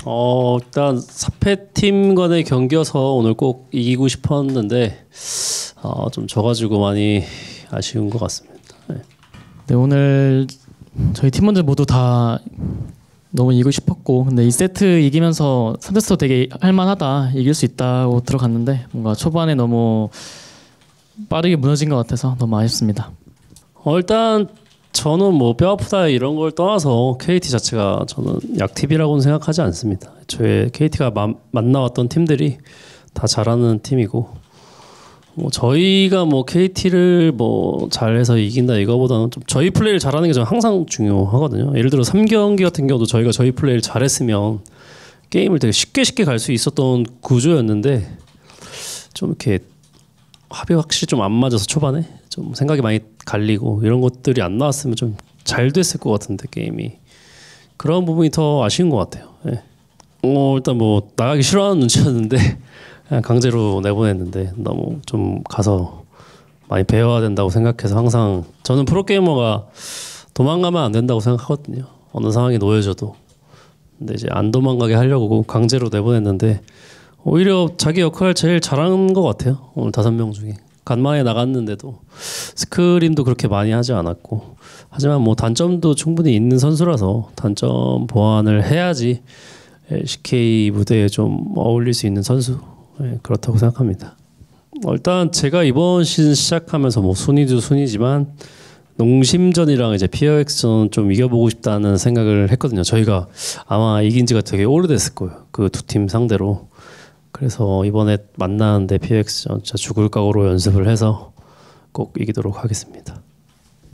일단 4패 팀 간의 경기여서 오늘 꼭 이기고 싶었는데 좀 져가지고 많이 아쉬운 것 같습니다. 네. 네, 오늘 저희 팀원들 모두 다 너무 이기고 싶었고, 근데 2세트 이기면서 3세트 되게 할만하다, 이길 수 있다고 들어갔는데 뭔가 초반에 너무 빠르게 무너진 것 같아서 너무 아쉽습니다. 일단 저는 뭐 뼈 아프다 이런 걸 떠나서 KT 자체가 저는 약팀이라고는 생각하지 않습니다. 애초에 KT가 만나왔던 팀들이 다 잘하는 팀이고, 뭐 저희가 뭐 KT를 뭐 잘해서 이긴다 이거보다는 좀 저희 플레이를 잘하는 게 저는 항상 중요하거든요. 예를 들어 3경기 같은 경우도 저희가 저희 플레이를 잘했으면 게임을 되게 쉽게 갈 수 있었던 구조였는데, 좀 이렇게 합이 확실히 좀 안 맞아서 초반에 좀 생각이 많이 갈리고 이런 것들이 안 나왔으면 좀 잘 됐을 것 같은데, 게임이 그런 부분이 더 아쉬운 것 같아요. 네. 일단 뭐 나가기 싫어하는 눈치였는데 그냥 강제로 내보냈는데, 너무 좀 가서 많이 배워야 된다고 생각해서, 항상 저는 프로게이머가 도망가면 안 된다고 생각하거든요. 어느 상황이 놓여져도. 근데 이제 안 도망가게 하려고 강제로 내보냈는데 오히려 자기 역할 제일 잘한 것 같아요. 오늘 5명 중에 간만에 나갔는데도 스크림도 그렇게 많이 하지 않았고, 하지만 뭐 단점도 충분히 있는 선수라서 단점 보완을 해야지 LCK 무대에 좀 어울릴 수 있는 선수, 그렇다고 생각합니다. 일단 제가 이번 시즌 시작하면서 뭐 순위도 순위지만 농심전이랑 이제 POX전 좀 이겨보고 싶다는 생각을 했거든요. 저희가 아마 이긴 지가 되게 오래됐을 거예요, 그 두 팀 상대로. 그래서 이번에 만나는데 POX전 진짜 죽을 각오로 연습을 해서 꼭 이기도록 하겠습니다.